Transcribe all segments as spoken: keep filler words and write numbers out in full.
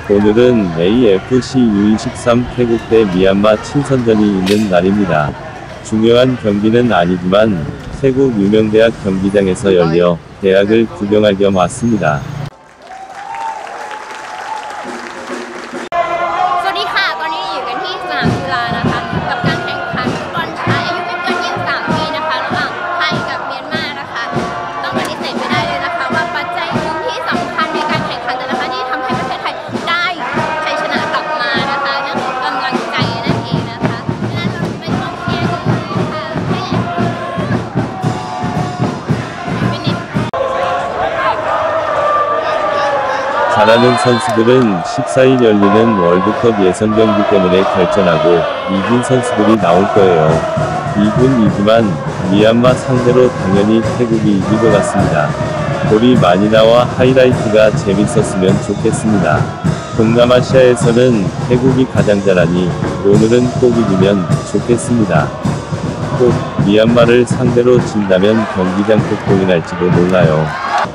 오늘은 에이에프씨 유 이십삼 태국 대 미얀마 친선전이 있는 날입니다. 중요한 경기는 아니지만 태국 유명대학 경기장에서 열려 대학을 구경할 겸 왔습니다. สวัสดีค่ะตอนนี้อยู่กันที่สนามกีฬานะคะกับการแข่งขันฟุตบอลชายอายุไม่เกินยี่สิบสามปีนะคะระหว่างไทยกับเมียนมานะคะต้องปฏิเสธไม่ได้เลยนะคะว่าปัจจัยหนึ่งที่สำคัญในการแข่งขันแต่ละครั้งที่ทำให้ประเทศไทยได้ชัยชนะกลับมานะคะนั่นคือกำลังใจนั่นเองนะคะดังนั้นเราเป็นกองเชียร์กันเลยค่ะ 잘하는 선수들은 십사 일 열리는 월드컵 예선 경기 때문에 결전하고 이긴 선수들이 나올 거예요. 이군 이지만 미얀마 상대로 당연히 태국이 이길 것 같습니다. 골이 많이 나와 하이라이트가 재밌었으면 좋겠습니다. 동남아시아에서는 태국이 가장 잘하니 오늘은 꼭 이기면 좋겠습니다. 꼭 미얀마를 상대로 진다면 경기장 폭동이 날지도 몰라요.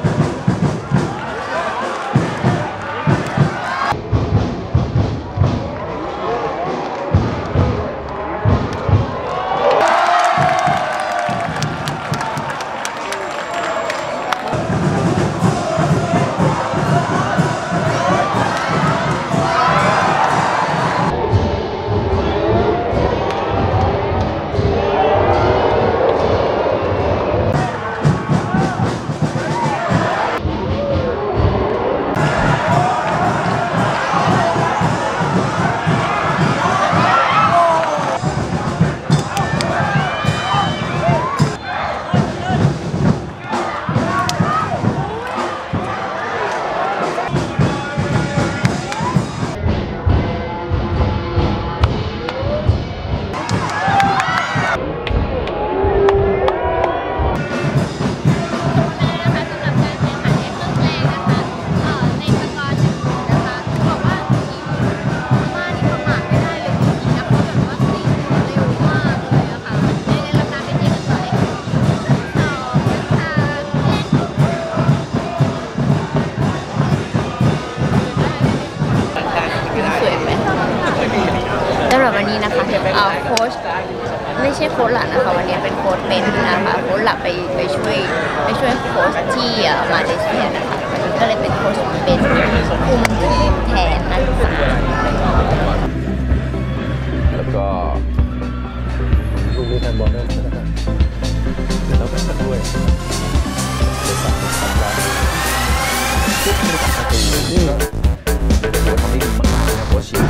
สำหรับวันนี้นะคะโค้ชไม่ใช่โค้ชหลักนะคะวันนี้เป็นโค้ชเป็นนะคะโค้ชหลักไปไปช่วยไปช่วยโค้ชที่มาเลเซียนะคะวันนี้ก็เลยเป็นโค้ชเป็นคุมทีมแทนนักศึกษาแล้วก็ลูกนี้แทนบอลได้นะครับแล้วก็ด้วยเป็นสามสามล้านทุกคนตัดประตูนี่โค้ชทำได้ดีมากๆนะโค้ช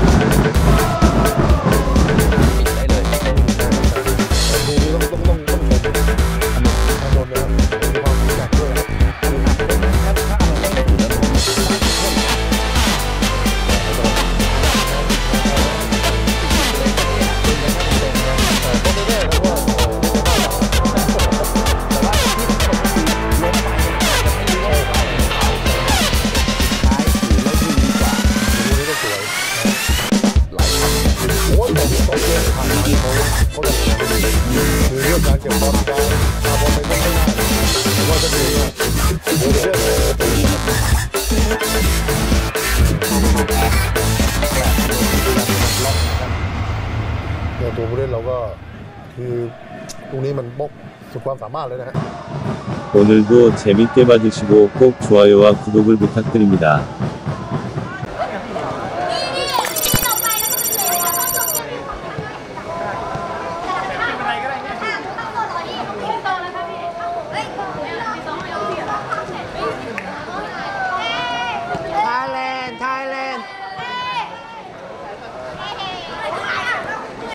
ตัวผู้เล่นเราก็คือตรงนี้มันบกสุดความสามารถเลยนะฮะ 오늘도 재밌게 봐주시고 꼭 좋아요와 구독을 부탁드립니다.